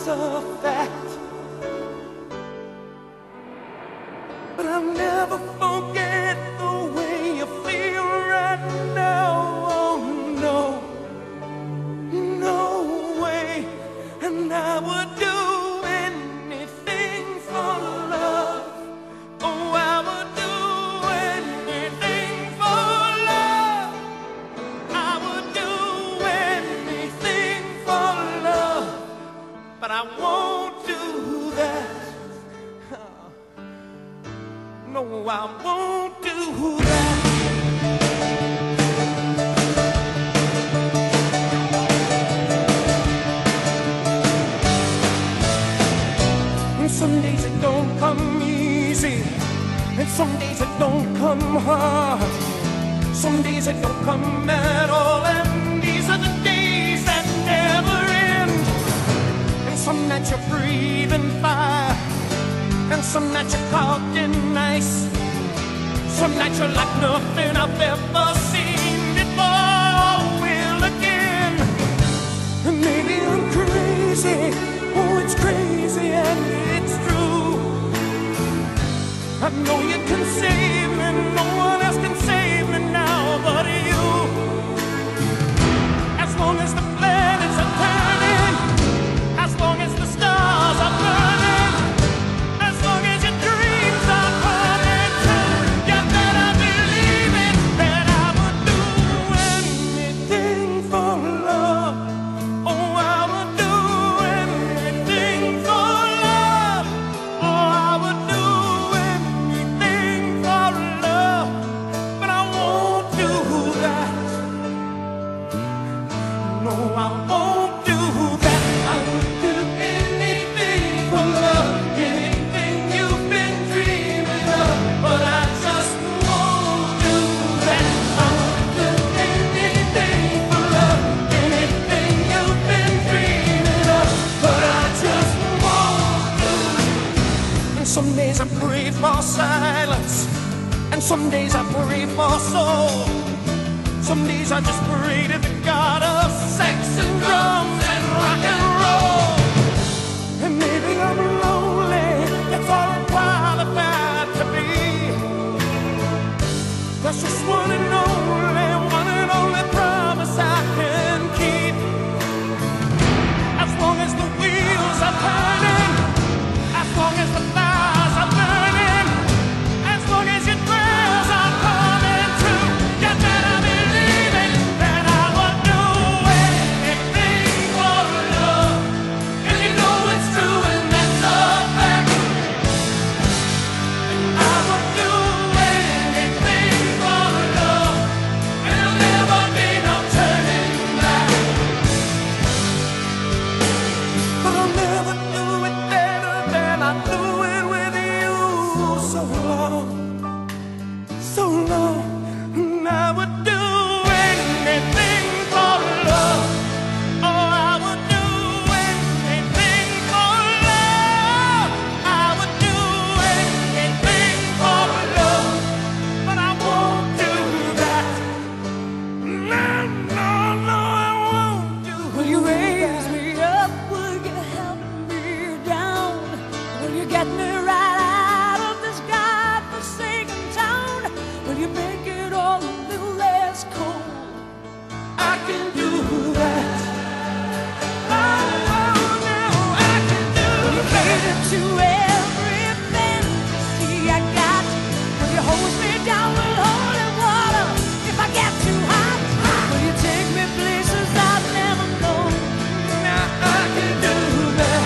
is a fact, but I'll never forget the way you feel right now. Oh no, no way. And I would do anything for love. Oh, I would do anything for love. I would do anything for love, but I won't do that. No, I won't do that. And some days it don't come easy, and some days it don't come hard. Some days it don't come at all, and these are the days that never end. And some nights you're breathing fire, and some nights you're caught in ice. Some nights you're like nothing I've ever seen before. Will again. And maybe I'm crazy. Oh, it's crazy and it's true. I know you can save me. No one else can save me now but you. As long as the planets are turning, as long as the stars are burning, as long as your dreams are coming true, you better believe it, that I would do anything for love. Oh, I would do anything for love. Oh, I would do anything for love, but I won't do that. No, I won't do that. I would do anything for love, anything you've been dreaming of, but I just won't do that. I would do anything for love, anything you've been dreaming of, but I just won't do it. And some days I pray for silence, and some days I pray for soul. Some days I just pray to the God of sex and drums and rock and roll. And maybe I'm lonely, that's all I'm qualified to be. That's just one and only promise I can keep. As long as the wheels are turning, as long as the fires are burning, as long as your prayers are coming true, you better believe it, that I would do anything for love. And you know it's true, and that's a fact. I would do anything for love, and there'll never be no turning back. But I'll never do it better than I do it with you. So long, so long, and I would do anything for love. Oh, I would do anything for love. I would do anything for love, but I won't do that. No, no, no, I won't do that. Will you raise me up? Will you help me down? Will you get me right out of this godforsaken town? Will you make it all a little less cold? I can do that. Oh, no, I can do Will you that. cater to every fantasy I got? Will you hose me down with holy water if I get too hot? Will you take me places I've never known? Now I can do that.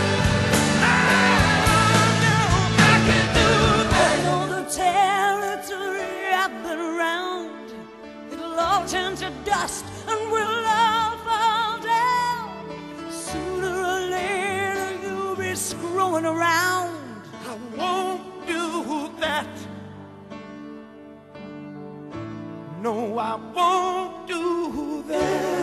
Oh, no, I can do I that. know the territory I've been around. It'll all turn to dust and we'll all fall down. Sooner or later you'll be screwing around. I won't do that. No, I won't do that.